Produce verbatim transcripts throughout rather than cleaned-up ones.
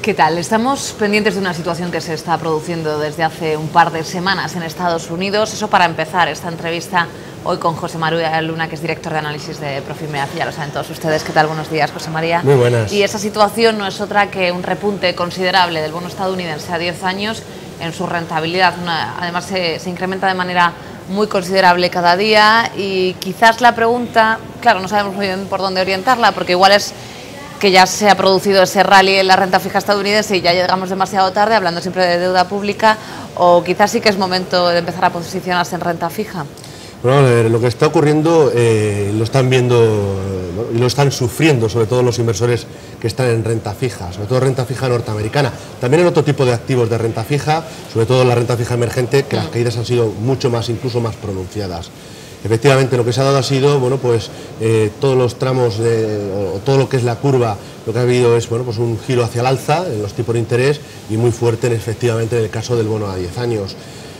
¿Qué tal? Estamos pendientes de una situación que se está produciendo desde hace un par de semanas en Estados Unidos. Eso para empezar esta entrevista hoy con José María Luna, que es director de análisis de Profimex. Ya lo saben todos ustedes. ¿Qué tal? Buenos días, José María. Muy buenas. Y esa situación no es otra que un repunte considerable del bono estadounidense a diez años en su rentabilidad. Una, además, se, se incrementa de manera muy considerable cada día y quizás la pregunta, claro, no sabemos muy bien por dónde orientarla, porque igual es que ya se ha producido ese rally en la renta fija estadounidense y ya llegamos demasiado tarde, hablando siempre de deuda pública, o quizás sí que es momento de empezar a posicionarse en renta fija. Bueno, lo que está ocurriendo eh, lo están viendo ¿no? y lo están sufriendo, sobre todo los inversores que están en renta fija, sobre todo renta fija norteamericana. También en otro tipo de activos de renta fija, sobre todo la renta fija emergente, que las caídas han sido mucho más, incluso más pronunciadas. Efectivamente, lo que se ha dado ha sido, bueno, pues eh, todos los tramos, de, o todo lo que es la curva, lo que ha habido es, bueno, pues un giro hacia el alza en los tipos de interés y muy fuerte, en, efectivamente, en el caso del bono a diez años.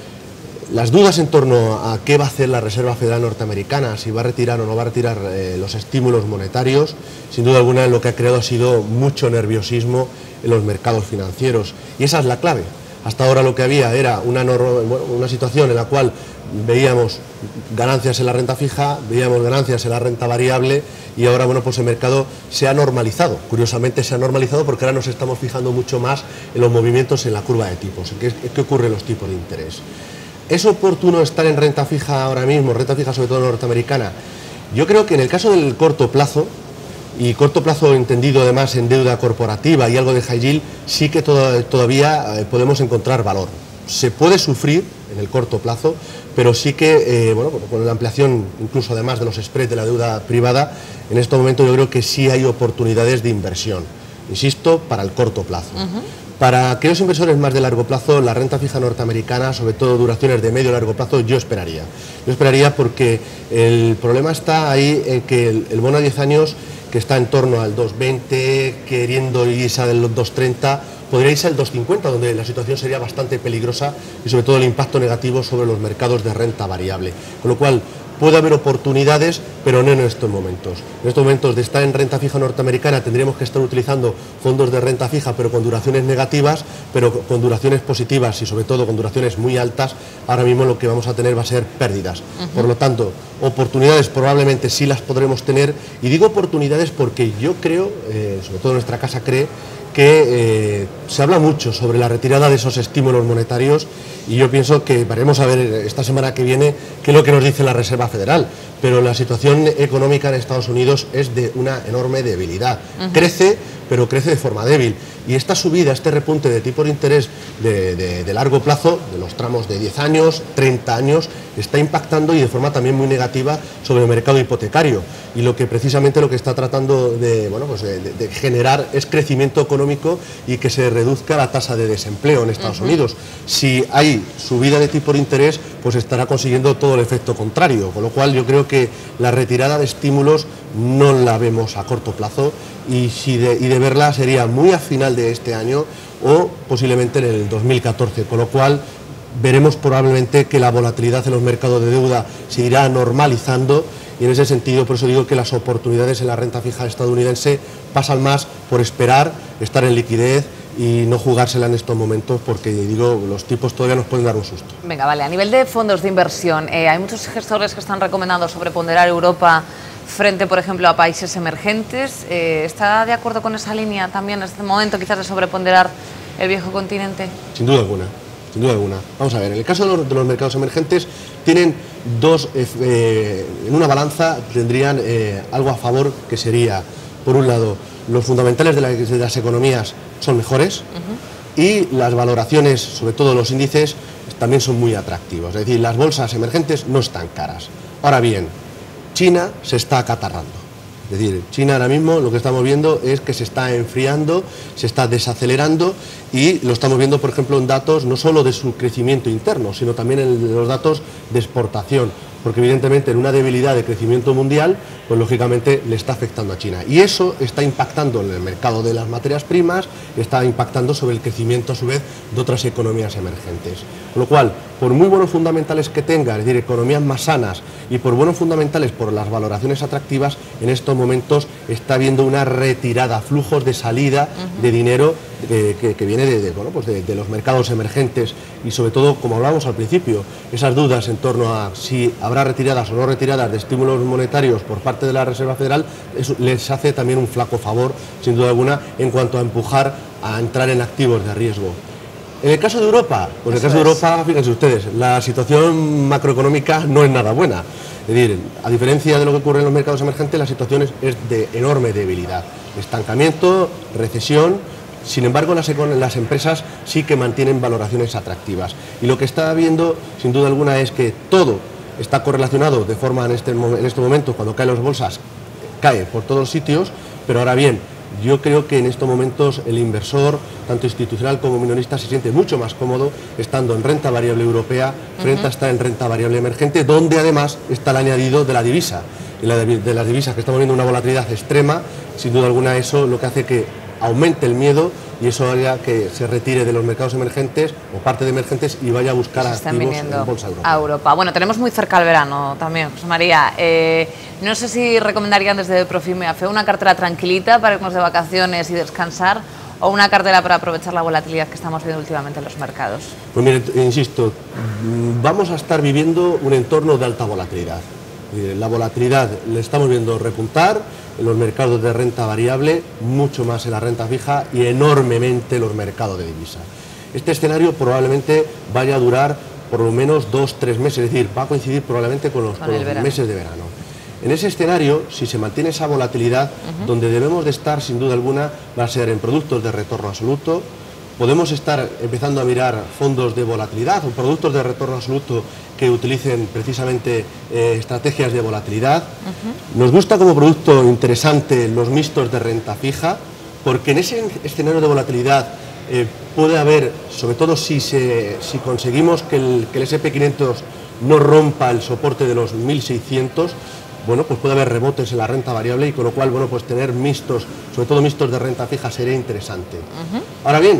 Las dudas en torno a qué va a hacer la Reserva Federal norteamericana, si va a retirar o no va a retirar eh, los estímulos monetarios, sin duda alguna lo que ha creado ha sido mucho nerviosismo en los mercados financieros. Y esa es la clave. Hasta ahora lo que había era una, bueno, una situación en la cual veíamos ganancias en la renta fija, veíamos ganancias en la renta variable y ahora, bueno, pues el mercado se ha normalizado. Curiosamente se ha normalizado porque ahora nos estamos fijando mucho más en los movimientos en la curva de tipos, en qué, en qué ocurre en los tipos de interés. ¿Es oportuno estar en renta fija ahora mismo, renta fija sobre todo norteamericana? Yo creo que en el caso del corto plazo, y corto plazo entendido además en deuda corporativa y algo de high yield, sí que toda, todavía podemos encontrar valor. Se puede sufrir en el corto plazo, pero sí que, eh, bueno, con la ampliación incluso además de los spreads de la deuda privada, en este momento yo creo que sí hay oportunidades de inversión, insisto, para el corto plazo. Uh-huh. Para aquellos inversores más de largo plazo, la renta fija norteamericana, sobre todo duraciones de medio y largo plazo, yo esperaría. Yo esperaría porque el problema está ahí en que el, el bono a diez años, que está en torno al dos veinte, queriendo irse al dos treinta, podría irse al dos cincuenta, donde la situación sería bastante peligrosa y sobre todo el impacto negativo sobre los mercados de renta variable. Con lo cual, puede haber oportunidades, pero no en estos momentos. En estos momentos de estar en renta fija norteamericana tendríamos que estar utilizando fondos de renta fija, pero con duraciones negativas, pero con duraciones positivas y sobre todo con duraciones muy altas. Ahora mismo lo que vamos a tener va a ser pérdidas. Uh-huh. Por lo tanto, oportunidades probablemente sí las podremos tener. Y digo oportunidades porque yo creo, eh, sobre todo nuestra casa cree, que eh, se habla mucho sobre la retirada de esos estímulos monetarios y yo pienso que veremos a ver esta semana que viene qué es lo que nos dice la Reserva Federal, pero la situación económica en Estados Unidos es de una enorme debilidad. Uh-huh. Crece, pero crece de forma débil. Y esta subida, este repunte de tipo de interés de, de, de largo plazo, de los tramos de diez años, treinta años, está impactando y de forma también muy negativa sobre el mercado hipotecario. Y lo que precisamente lo que está tratando de, bueno, pues de, de generar es crecimiento económico y que se reduzca la tasa de desempleo en Estados uh-huh. Unidos. Si hay subida de tipo de interés, pues estará consiguiendo todo el efecto contrario. Con lo cual yo creo que la retirada de estímulos no la vemos a corto plazo y, si de, y de verla sería muy a final de este año o posiblemente en el dos mil catorce, con lo cual veremos probablemente que la volatilidad en los mercados de deuda se irá normalizando y en ese sentido por eso digo que las oportunidades en la renta fija estadounidense pasan más por esperar, estar en liquidez y no jugársela en estos momentos porque digo los tipos todavía nos pueden dar un susto. Venga, vale, a nivel de fondos de inversión, eh, hay muchos gestores que están recomendando sobreponderar Europa frente, por ejemplo, a países emergentes. Eh, ¿Está de acuerdo con esa línea también en este momento, quizás de sobreponderar el viejo continente? Sin duda alguna, sin duda alguna. Vamos a ver, en el caso de los, de los mercados emergentes tienen dos, eh, en una balanza tendrían eh, algo a favor que sería, por un lado, los fundamentales de, la, de las economías son mejores uh-huh. y las valoraciones, sobre todo los índices, también son muy atractivos. Es decir, las bolsas emergentes no están caras. Ahora bien, China se está acatarrando. Es decir, China ahora mismo lo que estamos viendo es que se está enfriando, se está desacelerando y lo estamos viendo, por ejemplo, en datos no solo de su crecimiento interno, sino también en los datos de exportación, porque evidentemente en una debilidad de crecimiento mundial, pues lógicamente le está afectando a China. Y eso está impactando en el mercado de las materias primas, está impactando sobre el crecimiento a su vez de otras economías emergentes. Con lo cual, por muy buenos fundamentales que tenga, es decir, economías más sanas, y por buenos fundamentales, por las valoraciones atractivas, en estos momentos está habiendo una retirada, flujos de salida uh-huh. de dinero eh, que, que viene de, de, bueno, pues de, de los mercados emergentes, y sobre todo, como hablábamos al principio, esas dudas en torno a si habrá retiradas o no retiradas de estímulos monetarios por parte de la Reserva Federal, eso les hace también un flaco favor, sin duda alguna, en cuanto a empujar a entrar en activos de riesgo. En el caso de Europa, pues en el caso de Europa, fíjense ustedes, la situación macroeconómica no es nada buena. Es decir, a diferencia de lo que ocurre en los mercados emergentes, la situación es, es de enorme debilidad. Estancamiento, recesión. Sin embargo, las, las empresas sí que mantienen valoraciones atractivas. Y lo que está viendo, sin duda alguna, es que todo está correlacionado de forma en este, en este momento, cuando caen las bolsas, cae por todos los sitios, pero ahora bien, yo creo que en estos momentos el inversor, tanto institucional como minorista, se siente mucho más cómodo estando en renta variable europea frente uh-huh. a estar en renta variable emergente, donde además está el añadido de la divisa. Y la de, de las divisas, que estamos viendo una volatilidad extrema, sin duda alguna eso lo que hace que aumente el miedo, y eso haría que se retire de los mercados emergentes o parte de emergentes y vaya a buscar activos en bolsa europea. A Europa. Bueno, tenemos muy cerca el verano también, José María. Eh, no sé si recomendarían desde Profime Afe una cartera tranquilita para irnos de vacaciones y descansar, o una cartera para aprovechar la volatilidad que estamos viendo últimamente en los mercados. Pues mire, insisto, vamos a estar viviendo un entorno de alta volatilidad. La volatilidad le estamos viendo repuntar en los mercados de renta variable, mucho más en la renta fija y enormemente en los mercados de divisa. Este escenario probablemente vaya a durar por lo menos dos, tres meses, es decir, va a coincidir probablemente con los, con los meses de verano. En ese escenario, si se mantiene esa volatilidad, uh-huh. donde debemos de estar sin duda alguna va a ser en productos de retorno absoluto. Podemos estar empezando a mirar fondos de volatilidad o productos de retorno absoluto que utilicen precisamente eh, estrategias de volatilidad. Uh-huh. Nos gusta como producto interesante los mixtos de renta fija, porque en ese escenario de volatilidad eh, puede haber, sobre todo si, se, si conseguimos que el, que el ese and pe quinientos no rompa el soporte de los mil seiscientos, bueno, pues puede haber rebotes en la renta variable, y con lo cual, bueno, pues tener mixtos, sobre todo mixtos de renta fija, sería interesante. Uh-huh. Ahora bien,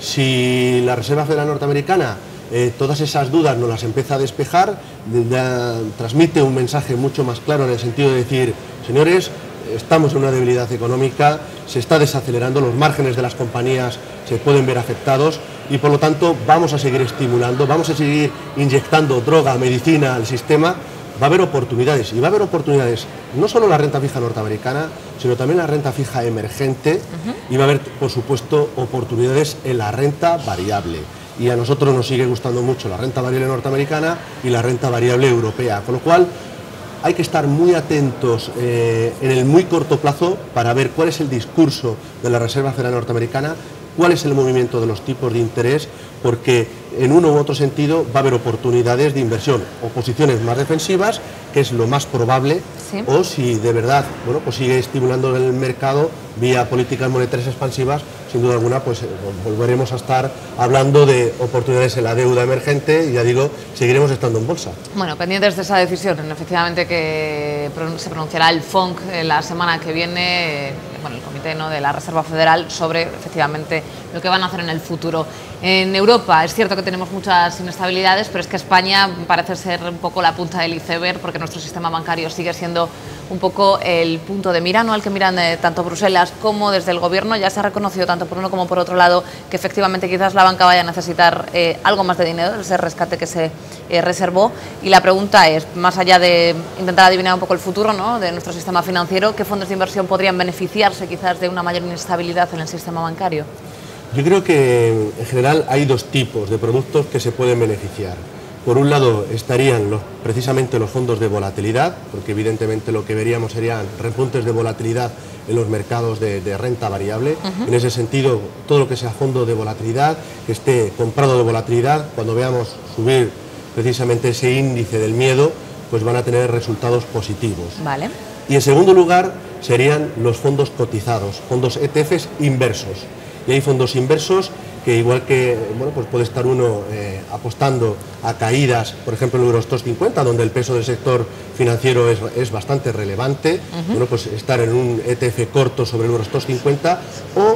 si la Reserva Federal Norteamericana eh, todas esas dudas nos las empieza a despejar, ya transmite un mensaje mucho más claro en el sentido de decir, señores, estamos en una debilidad económica, se está desacelerando, los márgenes de las compañías se pueden ver afectados, y por lo tanto vamos a seguir estimulando, vamos a seguir inyectando droga, medicina al sistema. Va a haber oportunidades, y va a haber oportunidades no solo en la renta fija norteamericana, sino también en la renta fija emergente, uh-huh. y va a haber, por supuesto, oportunidades en la renta variable. Y a nosotros nos sigue gustando mucho la renta variable norteamericana y la renta variable europea, con lo cual hay que estar muy atentos eh, en el muy corto plazo para ver cuál es el discurso de la Reserva Federal Norteamericana, cuál es el movimiento de los tipos de interés, porque en uno u otro sentido va a haber oportunidades de inversión o posiciones más defensivas, que es lo más probable, sí. o si de verdad, bueno, pues sigue estimulando el mercado vía políticas monetarias expansivas, sin duda alguna, pues volveremos a estar hablando de oportunidades en la deuda emergente, y ya digo, seguiremos estando en bolsa. Bueno, pendientes de esa decisión, efectivamente, que se pronunciará el F O N C la semana que viene, bueno, el comité, ¿no?, de la Reserva Federal, sobre efectivamente lo que van a hacer en el futuro. En Europa es cierto que tenemos muchas inestabilidades, pero es que España parece ser un poco la punta del iceberg, porque nuestro sistema bancario sigue siendo un poco el punto de mira, ¿no?, al que miran eh, tanto Bruselas como desde el Gobierno. Ya se ha reconocido tanto por uno como por otro lado que efectivamente quizás la banca vaya a necesitar eh, algo más de dinero, ese rescate que se eh, reservó. Y la pregunta es, más allá de intentar adivinar un poco el futuro, ¿no?, de nuestro sistema financiero, ¿qué fondos de inversión podrían beneficiarse quizás de una mayor inestabilidad en el sistema bancario? Yo creo que en general hay dos tipos de productos que se pueden beneficiar. Por un lado estarían los, precisamente los fondos de volatilidad, porque evidentemente lo que veríamos serían repuntes de volatilidad en los mercados de, de renta variable. Uh-huh. En ese sentido, todo lo que sea fondo de volatilidad, que esté comprado de volatilidad, cuando veamos subir precisamente ese índice del miedo, pues van a tener resultados positivos. Vale. Y en segundo lugar serían los fondos cotizados, fondos E T Fs inversos. Y hay fondos inversos que, igual que, bueno, pues puede estar uno eh, apostando a caídas, por ejemplo en el Eurostoxx cincuenta, donde el peso del sector financiero es, es bastante relevante, uh-huh. bueno, pues estar en un E T F corto sobre el Eurostoxx cincuenta, o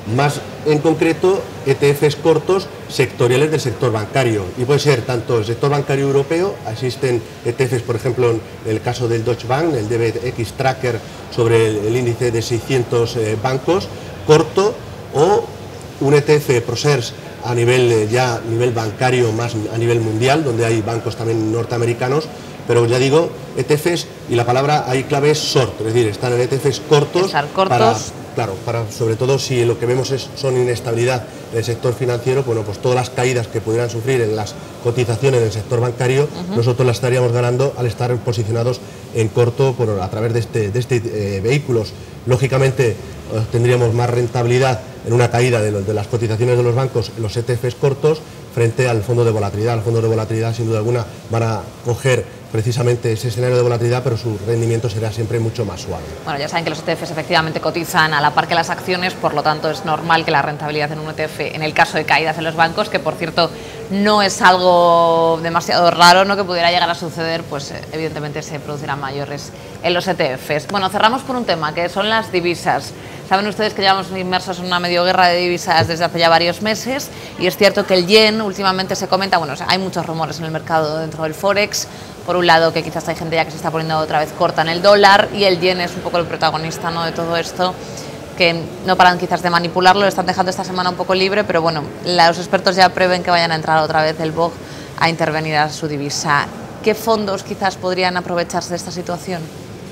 más en concreto E T Fs cortos sectoriales del sector bancario, y puede ser tanto el sector bancario europeo, existen E T Fs, por ejemplo, en el caso del Deutsche Bank, el D B X Tracker sobre el, el índice de seiscientos eh, bancos, corto, o un E T F ProShares a nivel eh, ya nivel bancario, más a nivel mundial, donde hay bancos también norteamericanos, pero ya digo, E T Fs, y la palabra ahí clave es short, es decir, están en E T Fs cortos, Estar cortos. Para, claro, para, sobre todo si lo que vemos es, son inestabilidad en el sector financiero, bueno, pues todas las caídas que pudieran sufrir en las cotizaciones del sector bancario, uh-huh. nosotros las estaríamos ganando al estar posicionados en corto por, a través de este, de este eh, vehículos. Lógicamente, eh, tendríamos más rentabilidad en una caída de, lo, de las cotizaciones de los bancos en los E T Fs cortos frente al fondo de volatilidad. Los fondos de volatilidad, sin duda alguna, van a coger precisamente ese escenario de volatilidad, pero su rendimiento será siempre mucho más suave. Bueno, ya saben que los E T Fs efectivamente cotizan a la par que las acciones, por lo tanto es normal que la rentabilidad en un E T F, en el caso de caídas en los bancos, que por cierto no es algo demasiado raro, ¿no?, que pudiera llegar a suceder, pues evidentemente se producirán mayores en los E T Fs. Bueno, cerramos por un tema, que son las divisas. Saben ustedes que llevamos inmersos en una medio guerra de divisas desde hace ya varios meses, y es cierto que el yen últimamente se comenta, bueno, o sea, hay muchos rumores en el mercado dentro del Forex. Por un lado, que quizás hay gente ya que se está poniendo otra vez corta en el dólar, y el yen es un poco el protagonista, ¿no?, de todo esto, que no paran quizás de manipularlo, lo están dejando esta semana un poco libre, pero bueno, los expertos ya prevén que vayan a entrar otra vez el B O G a intervenir a su divisa. ¿Qué fondos quizás podrían aprovecharse de esta situación?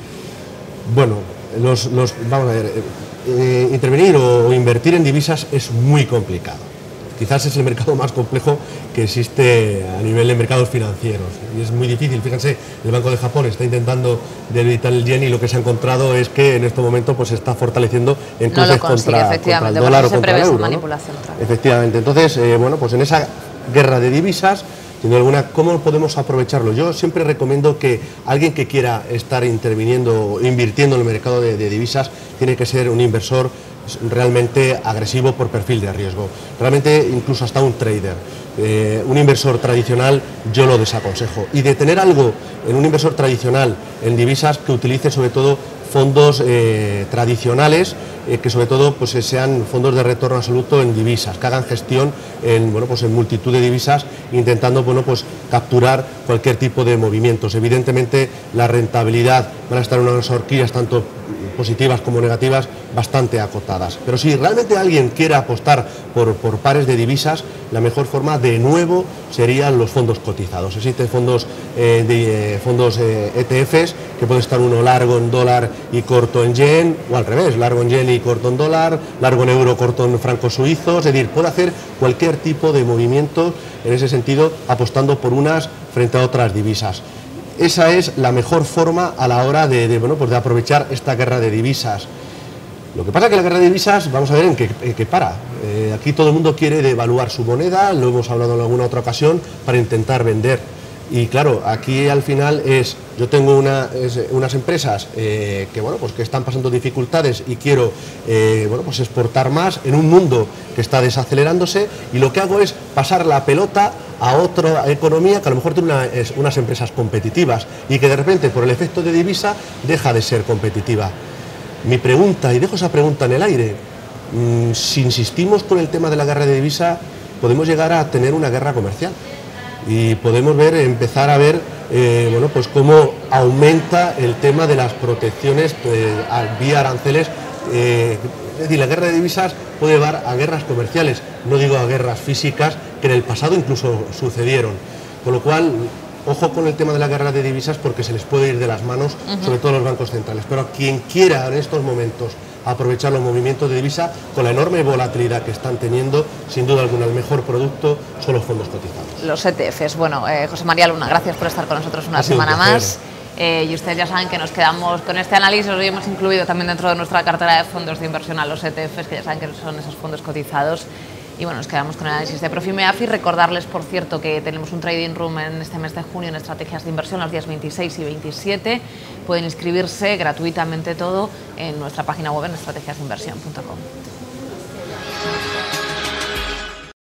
Bueno, los, los, vamos a ver, eh, intervenir o invertir en divisas es muy complicado. Quizás es el mercado más complejo que existe a nivel de mercados financieros, y es muy difícil. Fíjense, el Banco de Japón está intentando debilitar el yen, y lo que se ha encontrado es que en este momento pues se está fortaleciendo en no cruces contra, contra el dólar o contra el euro, manipulación, ¿no? Efectivamente. Entonces, eh, bueno, pues en esa guerra de divisas, sin duda alguna, ¿cómo podemos aprovecharlo? Yo siempre recomiendo que alguien que quiera estar interviniendo o invirtiendo en el mercado de, de divisas tiene que ser un inversor realmente agresivo por perfil de riesgo, realmente incluso hasta un trader. Eh, un inversor tradicional yo lo desaconsejo, y de tener algo en un inversor tradicional en divisas, que utilice sobre todo fondos eh, tradicionales, eh, que sobre todo pues sean fondos de retorno absoluto en divisas, que hagan gestión en, bueno, pues en multitud de divisas, intentando, bueno, pues capturar cualquier tipo de movimientos. Evidentemente la rentabilidad van a estar en unas horquillas tanto positivas como negativas bastante acotadas, pero si realmente alguien quiere apostar por, por pares de divisas, la mejor forma de nuevo serían los fondos cotizados. Existen fondos, eh, de, eh, fondos eh, E T Fs, que puede estar uno largo en dólar y corto en yen, o al revés, largo en yen y corto en dólar, largo en euro, corto en francos suizos, es decir, puede hacer cualquier tipo de movimiento en ese sentido, apostando por unas frente a otras divisas. Esa es la mejor forma a la hora de, de, bueno, pues de aprovechar esta guerra de divisas. Lo que pasa es que la guerra de divisas, vamos a ver en qué, en qué para. Eh, aquí todo el mundo quiere devaluar su moneda, lo hemos hablado en alguna otra ocasión, para intentar vender. Y claro, aquí al final es, yo tengo una, es, unas empresas eh, que, bueno, pues que están pasando dificultades, y quiero eh, bueno, pues exportar más en un mundo que está desacelerándose, y lo que hago es pasar la pelota a otra economía que a lo mejor tiene una, es, unas empresas competitivas, y que de repente por el efecto de divisa deja de ser competitiva. Mi pregunta, y dejo esa pregunta en el aire, mmm, si insistimos con el tema de la guerra de divisa, podemos llegar a tener una guerra comercial, y podemos ver, empezar a ver eh, bueno, pues cómo aumenta el tema de las protecciones eh, vía aranceles. Eh, es decir, la guerra de divisas puede llevar a guerras comerciales, no digo a guerras físicas, que en el pasado incluso sucedieron. Con lo cual, ojo con el tema de la guerra de divisas, porque se les puede ir de las manos, uh-huh. sobre todo a los bancos centrales. Pero a quien quiera en estos momentos aprovechar los movimientos de divisa, con la enorme volatilidad que están teniendo, sin duda alguna el mejor producto son los fondos cotizados. Los E T Fs. Bueno, eh, José María Luna, gracias por estar con nosotros una semana un más. Eh, y ustedes ya saben que nos quedamos con este análisis. Hoy hemos incluido también dentro de nuestra cartera de fondos de inversión a los E T Fs, que ya saben que son esos fondos cotizados. Y bueno, nos quedamos con el análisis de Profimeafi. Recordarles, por cierto, que tenemos un trading room en este mes de junio en estrategias de inversión los días veintiséis y veintisiete. Pueden inscribirse gratuitamente todo en nuestra página web en estrategias de inversión punto com.